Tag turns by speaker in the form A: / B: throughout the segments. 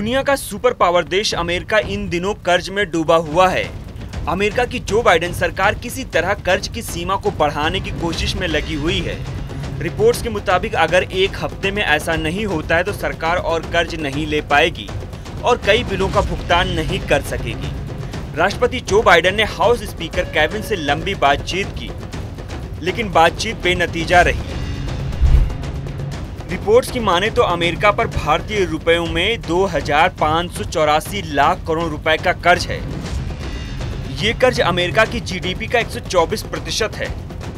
A: दुनिया का super power देश अमेरिका इन दिनों कर्ज में डूबा हुआ है। अमेरिका की जो बाइडेन सरकार किसी तरह कर्ज की सीमा को बढ़ाने की कोशिश में लगी हुई है। रिपोर्ट्स के मुताबिक अगर एक हफ्ते में ऐसा नहीं होता है तो सरकार और कर्ज नहीं ले पाएगी और कई बिलों का भुगतान नहीं कर सकेगी। राष्ट्रपति जो बाइडेन ने हाउस स्पीकर केविन से लंबी बातचीत की, लेकिन बातचीत बेनतीजा रही। रिपोर्ट्स की माने तो अमेरिका पर भारतीय रुपयों में 2,584 लाख करोड़ रुपए का कर्ज है। ये कर्ज अमेरिका की जीडीपी का 124% है।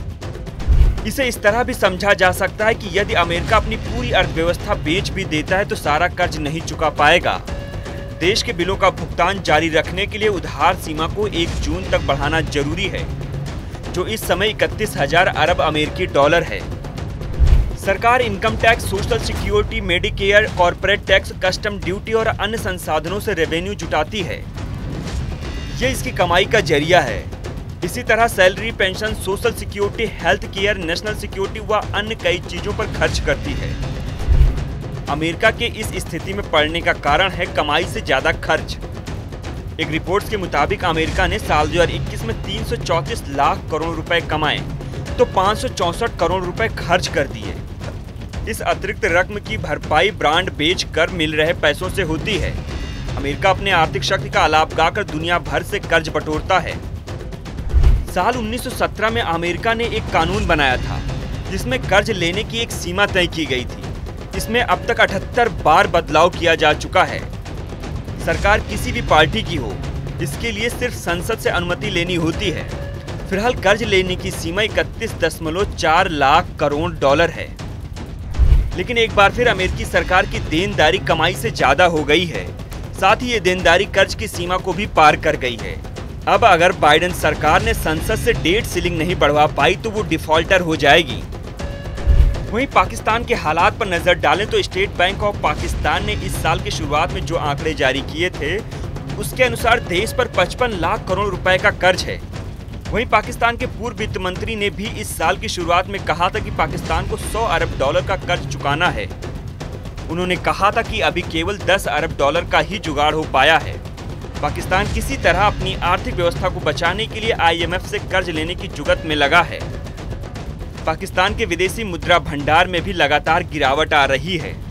A: इसे इस तरह भी समझा जा सकता है कि यदि अमेरिका अपनी पूरी अर्थव्यवस्था बेच भी देता है तो सारा कर्ज नहीं चुका पाएगा। देश के बिलों का भुगतान जारी रखने के लिए उधार सीमा को 1 जून तक बढ़ाना जरूरी है, जो इस समय 31,000 अरब अमेरिकी डॉलर है। सरकार income tax, social security, medicare, corporate tax, custom duty और अन्य संसाधनों से रेवेन्यू जुटाती है। ये इसकी कमाई का जरिया है। इसी तरह salary, pension, social security, health care, national security व अन्य कई चीजों पर खर्च करती है। अमेरिका के इस स्थिति में पड़ने का कारण है कमाई से ज्यादा खर्च। एक रिपोर्ट के मुताबिक अमेरिका ने साल 2021 में 334 लाख करोड़ रुपए कमाए तो 564 करोड़ रुपए खर्च कर दिए। इस अतिरिक्त रकम की भरपाई ब्रांड बेच कर मिल रहे पैसों से होती है। अमेरिका अपने आर्थिक शक्ति का आलाप गाकर दुनिया भर से कर्ज बटोरता है। साल 1917 में अमेरिका ने एक कानून बनाया था जिसमें कर्ज लेने की एक सीमा तय की गई थी। इसमें अब तक 78 बार बदलाव किया जा चुका है। सरकार किसी भी पार्टी की हो, इसके लिए सिर्फ संसद से अनुमति लेनी होती है। फिलहाल कर्ज लेने की सीमा 31.4 लाख करोड़ डॉलर है। लेकिन एक बार फिर अमेरिकी सरकार की देनदारी कमाई से ज्यादा हो गई है। साथ ही ये देनदारी कर्ज की सीमा को भी पार कर गई है। अब अगर बाइडेन सरकार ने संसद से डेट सीलिंग नहीं बढ़वा पाई तो वो डिफॉल्टर हो जाएगी। वहीं पाकिस्तान के हालात पर नजर डालें तो स्टेट बैंक ऑफ पाकिस्तान ने इस साल की शुरुआत में जो आंकड़े जारी किए थे उसके अनुसार देश पर 55 लाख करोड़ रुपए का कर्ज है। वहीं पाकिस्तान के पूर्व वित्त मंत्री ने भी इस साल की शुरुआत में कहा था कि पाकिस्तान को 100 अरब डॉलर का कर्ज चुकाना है। उन्होंने कहा था कि अभी केवल 10 अरब डॉलर का ही जुगाड़ हो पाया है। पाकिस्तान किसी तरह अपनी आर्थिक व्यवस्था को बचाने के लिए IMF से कर्ज लेने की जुगत में लगा है। पाकिस्तान के विदेशी मुद्रा भंडार में भी लगातार गिरावट आ रही है।